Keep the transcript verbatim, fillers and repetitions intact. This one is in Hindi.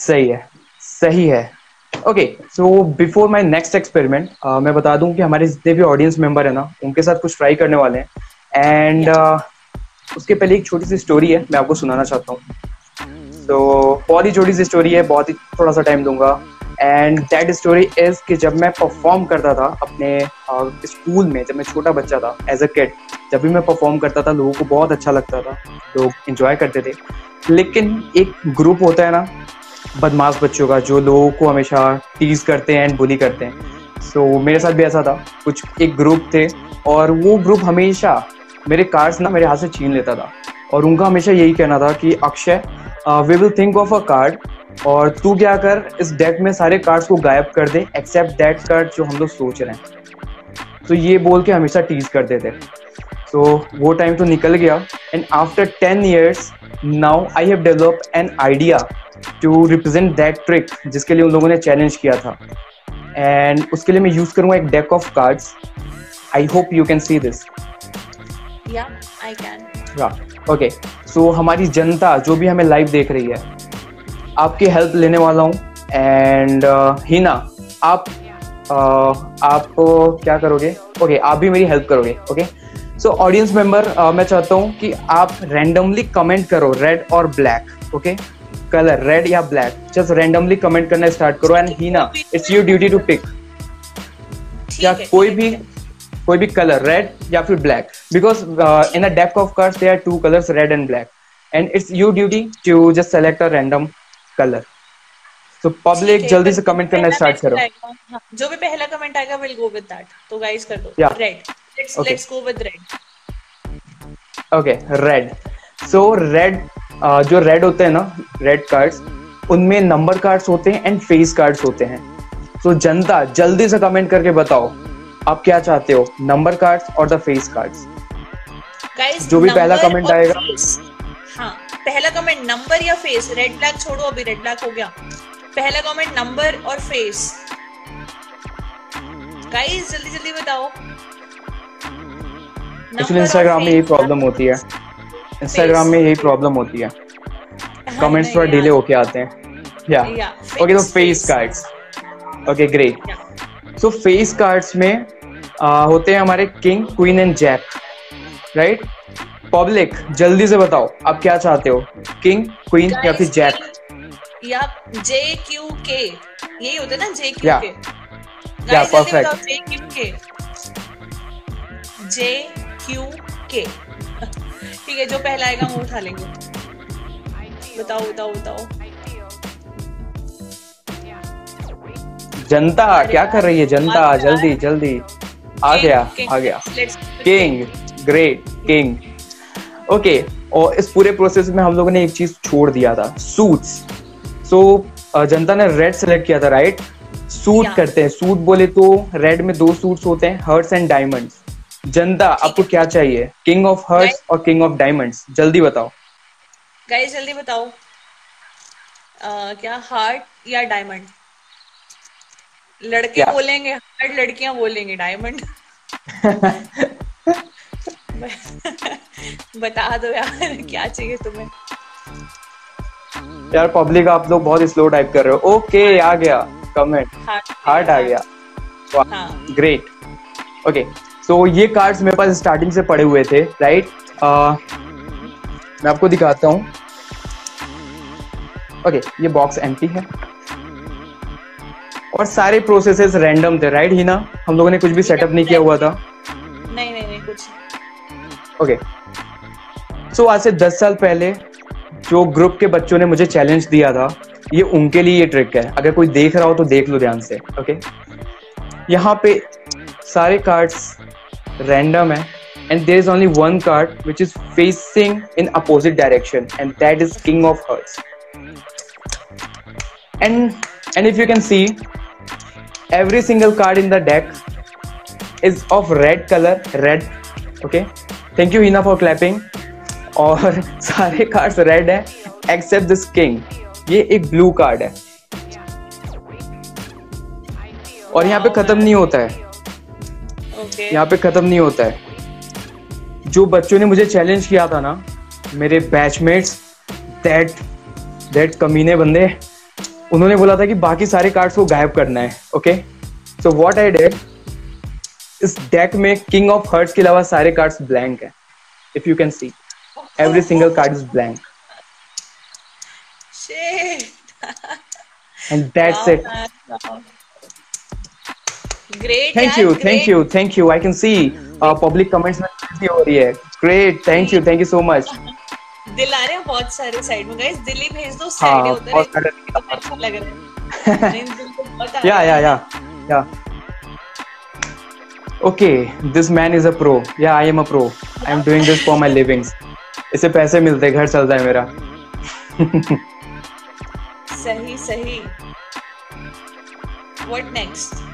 सही है, सही है। Okay, so before my next experiment मैं बता दूं कि हमारे जितने भी ऑडियंस मेंबर है ना, उनके साथ कुछ ट्राई करने वाले हैं। एंड uh, उसके पहले एक छोटी सी स्टोरी है, मैं आपको सुनाना चाहता हूँ। तो बहुत ही छोटी सी स्टोरी है, बहुत ही थोड़ा सा टाइम दूंगा। एंड दैट स्टोरी इज कि जब मैं परफॉर्म करता था अपने स्कूल uh, में, जब मैं छोटा बच्चा था एज अ किड, जब भी मैं परफॉर्म करता था लोगों को बहुत अच्छा लगता था, लोग इंजॉय करते थे। लेकिन एक ग्रुप होता है ना बदमाश बच्चों का, जो लोगों को हमेशा टीज करते हैं एंड बुली करते हैं। सो so, मेरे साथ भी ऐसा था, कुछ एक ग्रुप थे और वो ग्रुप हमेशा मेरे कार्ड्स ना मेरे हाथ से छीन लेता था। और उनका हमेशा यही कहना था कि Akshay, we will think of a card और तू क्या कर, इस डेक में सारे कार्ड्स को गायब कर दे एक्सेप्ट दैट कार्ड जो हम लोग सोच रहे हैं। तो ये बोल के हमेशा टीज करते थे। तो वो टाइम तो निकल गया and after ten years now I have developed an idea to represent that trick जिसके लिए उन लोगों ने चैलेंज किया था। एंड उसके लिए मैं यूज करूंगा एक deck of cards. I hope you can see this. Yeah I can. Okay, सो हमारी जनता जो भी हमें लाइव देख रही है, आपकी हेल्प लेने वाला हूँ। एंड uh, हिना, आप uh, आप uh, क्या करोगे? ओके okay, आप भी मेरी हेल्प करोगे। ओके, सो ऑडियंस मेंबर, मैं चाहता हूँ कि आप रैंडमली कमेंट करो रेड और ब्लैक। ओके, कलर रेड या ब्लैक, जस्ट रैंडमली कमेंट करना स्टार्ट करो। And Hina, it's your duty to pick, या कोई भी कोई भी कलर रेड या फिर black, because in a deck of cards there are two colours red and black and it's your duty to just select a random colour. तो पब्लिक जल्दी से कमेंट करना स्टार्ट करो। हाँ, जो भी पहला कमेंट आएगा विल गो विद दैट। तो गाइस कर दो red. Let's let's go with red. Okay, red. So red, जो रेड होते हैं ना, रेड कार्ड्स, उनमें नंबर कार्ड्स होते हैं एंड फेस कार्ड्स होते हैं। सो so, जनता जल्दी से कमेंट करके बताओ आप क्या चाहते हो, नंबर कार्ड्स और द फेस कार्ड्स। गाइस जो भी पहला कमेंट आएगा, हाँ पहला कमेंट नंबर या फेस, रेड ब्लैक छोड़ो, अभी रेड ब्लैक हो गया। पहला कमेंट नंबर और फेस। गाइस जल्दी जल्दी बताओ। एक्चुअली इंस्टाग्राम में यही प्रॉब्लम होती है, इंस्टाग्राम में यही प्रॉब्लम होती है, कमेंट्स थोड़ा डिले होके आते हैं। या ओके, तो face cards. Okay great. So face cards में uh, होते हैं हमारे king, queen and jack, right? Public जल्दी से बताओ आप क्या चाहते हो, किंग, क्वीन या फिर जैक? या जे क्यू के, यही होता है ना, जे क्यू के। या परफेक्ट, जे क्यू के, जे क्यू के। ठीक है, जो पहला आएगा हम उठा लेंगे। बताओ बताओ बताओ। जनता क्या कर रही है? जनता जल्दी जल्दी। आ गया आ गया, किंग। Great, king. ओके, और इस पूरे प्रोसेस में हम लोगों ने एक चीज छोड़ दिया था, सूट्स। सो so, जनता ने रेड सेलेक्ट किया था, राइट? सूट करते हैं, सूट बोले तो रेड में दो सूट्स होते हैं, हर्ट्स एंड डायमंड्स। जनता आपको क्या चाहिए, किंग ऑफ हर्ट्स और किंग ऑफ डायमंड्स? जल्दी बताओ गाइस, जल्दी बताओ। uh, क्या हार्ट या डायमंड? लड़के बोलेंगे हार्ट, लड़कियां बोलेंगे डायमंड। बता दो यार क्या चाहिए तुम्हें। यार पब्लिक आप लोग बहुत स्लो टाइप कर रहे हो। ओके, आ गया कमेंट, हार्ट आ गया। ग्रेट। ओके, सो ये कार्ड्स मेरे पास स्टार्टिंग से पड़े हुए थे, राइट? मैं आपको दिखाता हूँ। ओके, ये बॉक्स एम्प्टी है और सारे प्रोसेसेस रैंडम थे, राइट हिना? हम लोगों ने कुछ भी सेटअप नहीं किया हुआ था। नहीं नहीं नहीं कुछ। ओके, सो आज से दस साल पहले जो ग्रुप के बच्चों ने मुझे चैलेंज दिया था, ये उनके लिए ये ट्रिक है। अगर कोई देख रहा हो तो देख लो ध्यान से। ओके, यहाँ पे सारे कार्ड्स रैंडम है and there is only one card which is facing in opposite direction and that is king of hearts. And and if you can see, every single card in the deck is of red color, red. Okay, thank you Hina for clapping. और सारे कार्ड्स रेड है एक्सेप्ट दिस किंग, ये एक ब्लू कार्ड है। और यहाँ पे खत्म नहीं होता है, okay. यहाँ पे खत्म नहीं होता है। जो बच्चों ने मुझे चैलेंज किया था ना, मेरे बैचमेट्स, दैट दैट कमीने बंदे, उन्होंने बोला था कि बाकी सारे कार्ड्स को गायब करना है. Okay, so what I did, इस डेक में किंग ऑफ हर्ट्स के अलावा सारे कार्ड्स ब्लैंक है. If you can see, every single card is blank. Shit. And that's Wow, it. man, wow. Great. Thank यार, you, great. thank you, thank you. I can see uh, public comments में तेजी हो रही है. Great, thank you, thank you so much. दिल आ रहे हैं बहुत सारे साइड में गाइस. दिल ही भेज दो. हाँ, सैड होता बहुत है. सारे. अच्छा लग रहा है. नहीं, दिल तो बहुत आ Yeah, रहा yeah, है. yeah, yeah. Okay, this man is a pro. Yeah, I am a pro. I am doing this for my livings. इससे पैसे मिलते हैं, घर चलता है मेरा. सही सही. What next?